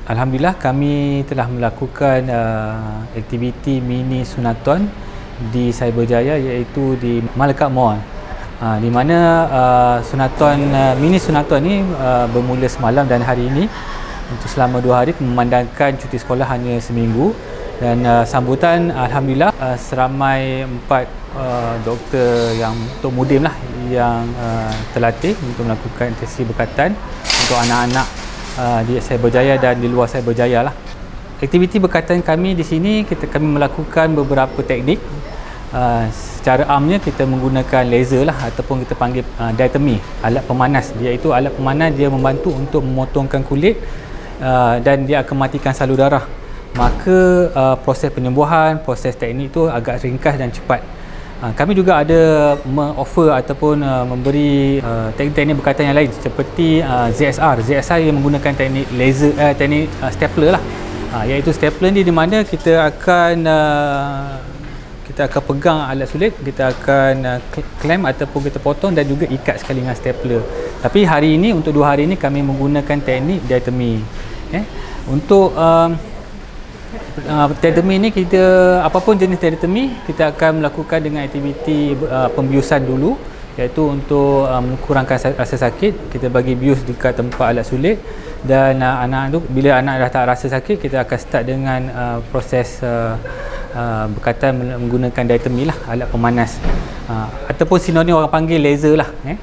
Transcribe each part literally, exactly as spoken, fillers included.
Alhamdulillah kami telah melakukan uh, aktiviti mini sunaton di Cyberjaya, iaitu di Malacca Mall. Uh, di mana uh, sunaton uh, mini sunaton ini uh, bermula semalam dan hari ini untuk selama dua hari, memandangkan cuti sekolah hanya seminggu. Dan uh, sambutan alhamdulillah uh, seramai empat uh, doktor yang untuk mudim lah yang uh, terlatih untuk melakukan intensif berkatan untuk anak-anak Uh, di Cyberjaya dan di luar Cyberjaya lah. Aktiviti berkatan kami di sini, kita kami melakukan beberapa teknik. Uh, secara amnya kita menggunakan laser lah, ataupun kita panggil uh, diatomy, alat pemanas. Iaitu alat pemanas, dia membantu untuk memotongkan kulit uh, dan dia akan matikan salur darah. Maka uh, proses penyembuhan, proses teknik itu agak ringkas dan cepat. Kami juga ada offer ataupun uh, memberi uh, teknik-teknik berkatan yang lain seperti uh, Z S R. Z S R yang menggunakan teknik laser, uh, teknik uh, stapler lah. Uh, iaitu stapler ni di mana kita akan uh, kita akan pegang alat sulit, kita akan uh, clamp ataupun kita potong dan juga ikat sekali dengan stapler. Tapi hari ini, untuk dua hari ini kami menggunakan teknik diatomy. Eh? Untuk uh, Uh, diatomy ni, kita apapun jenis diatomy kita akan melakukan dengan aktiviti uh, pembiusan dulu, iaitu untuk uh, mengurangkan rasa sakit. Kita bagi bius dekat tempat alat sulit, dan uh, anak tu, bila anak dah tak rasa sakit, kita akan start dengan uh, proses uh, uh, berkatan menggunakan diatomy lah, alat pemanas, uh, ataupun sinonim orang panggil laser lah. eh.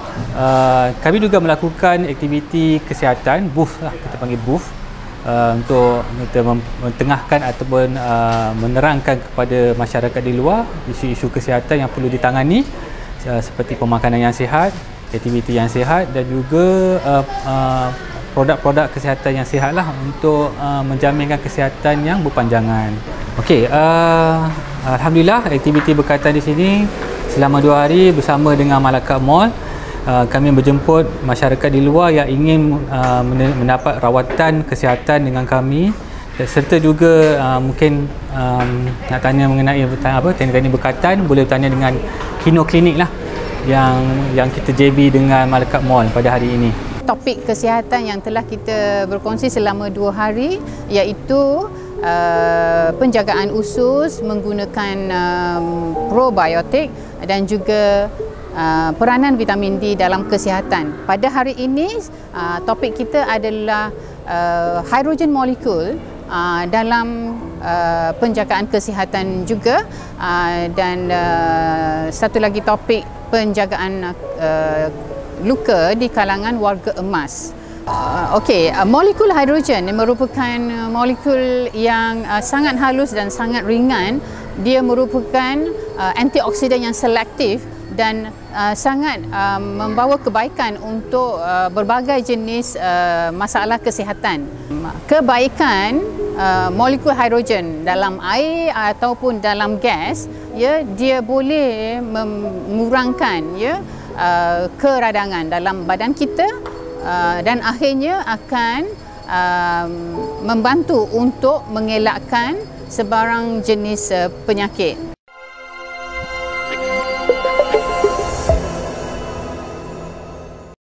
Uh, kami juga melakukan aktiviti kesihatan, booth lah, kita panggil booth. Uh, untuk kita mentengahkan ataupun uh, menerangkan kepada masyarakat di luar isu-isu kesihatan yang perlu ditangani, uh, seperti pemakanan yang sihat, aktiviti yang sihat, dan juga uh, uh, produk-produk kesihatan yang sihat lah, untuk uh, menjaminkan kesihatan yang berpanjangan. Okey, uh, alhamdulillah aktiviti berkaitan di sini selama dua hari bersama dengan Malacca Mall. Uh, kami berjemput masyarakat di luar yang ingin uh, mendapat rawatan kesihatan dengan kami, serta juga uh, mungkin um, nak tanya mengenai apa teknik-teknik berkatan, boleh tanya dengan Kino Klinik lah yang yang kita J B dengan Malacca Mall pada hari ini. Topik kesihatan yang telah kita berkongsi selama dua hari, iaitu uh, penjagaan usus menggunakan um, probiotik dan juga Uh, peranan vitamin D dalam kesihatan. Pada hari ini uh, topik kita adalah uh, hydrogen molecule uh, dalam uh, penjagaan kesihatan juga, uh, dan uh, satu lagi topik penjagaan uh, luka di kalangan warga emas. Uh, Okey, uh, molekul hidrogen merupakan uh, molekul yang uh, sangat halus dan sangat ringan. Dia merupakan uh, antioksidan yang selektif dan uh, sangat uh, membawa kebaikan untuk uh, berbagai jenis uh, masalah kesihatan. Kebaikan uh, molekul hidrogen dalam air ataupun dalam gas, ya, dia boleh mengurangkan, ya, uh, keradangan dalam badan kita, uh, dan akhirnya akan uh, membantu untuk mengelakkan sebarang jenis uh, penyakit.